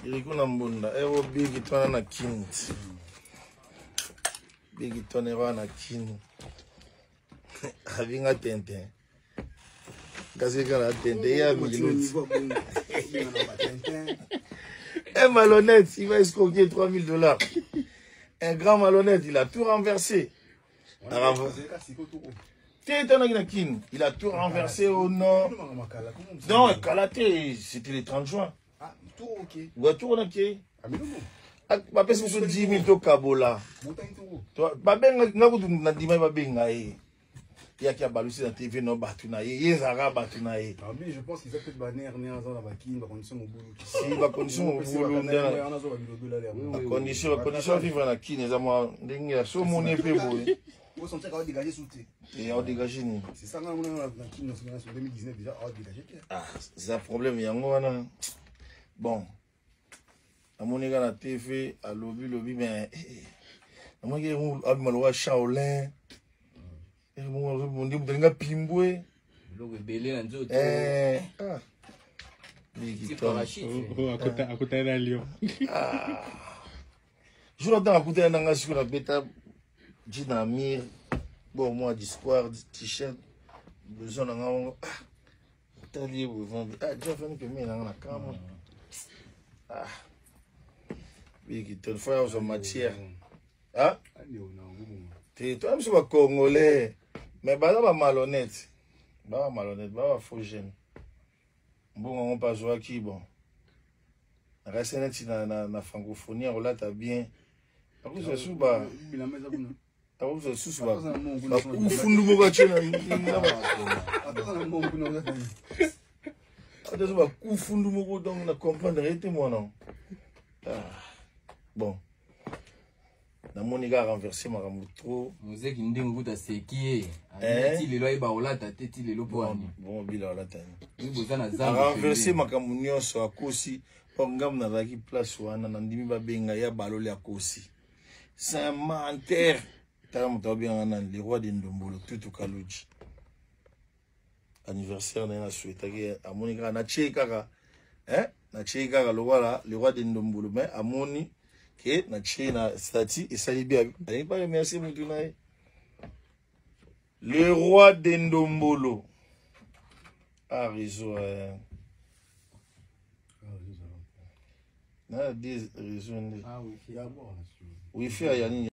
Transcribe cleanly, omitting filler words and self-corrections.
Irikuna mbunda. Ewo bigi twana na kint. Bigi twana ewa na kint. Avinga tente. Kasi kana tente ya miluti. Un malhonnête, il va escroquer 3 000 $. Un grand malhonnête, il a tout renversé. Il a tout renversé au nord. Non, Kalaté, c'était le 30 juin. Ah, tout ok. Ouais, tout ok. Ah, ma personne se 10 000 to Kabola. Il y a qui a baloussé dans la TV, non, Batunaye, Yezara Batunaye. Ah, mais je pense qu'il fait peut-être banner, dans la vaquine, la condition au boulot. Si, la condition au boulot, la condition vivre dans la kine, les amours, les so mon effet, boy. Vous sentez qu'on va dégager sous thé. Et on dégage. C'est ça, on a la kine en 2019 déjà, on va dégager. Ah, c'est un problème, il y a un bon. À mon égard, la TV, à lobby, mais. À mon égard, à mon Shaolin. Mon Dieu, vous avez un pimboué. Le belé en tout. À côté d'un lion. Je l'entends à côté d'un sur la bêta. Dynamir. Bon, moi, d'espoir, t-shirt. Besoin d'un. T'as dit, vous vendez. Ah, déjà, fait un peu mieux dans la caméra. Ah. Oui, qui te fait en matière. Ah? Toi, je suis Congolais. Mais bah, là, malhonnête. Bah, malhonnête, bah, faux jeune. Bon, on passe à qui, bon. Reste net dans la francophonie, on l'a bien. Par contre, c'est sous, bah. Par contre, c'est sous, bah. Où fondou mon gâteau, là. Attends, bah, où fondou mon gâteau, on a compris, arrêtez moi, non. Bon. Na moni ga renverser makambo trop muzeki ndingu tasekie ati lelo iba olata teti lelo poani bon bila olata ni bozana zangu renverser makambo nyonso akosi po ngam na zaki place wana na ndimi babenga ya balole akosi c'est un menteur tam to bien na le roi de Ndombolo Tutu Kaluji anniversaire na souhaita ke amoni ga na cheka na cheka le roi de Ndombolo mais amoni que na China stati et ça libère allez pas remercier Moutunaï le roi de Ndombolo a raison na des raisons ah oui oui fait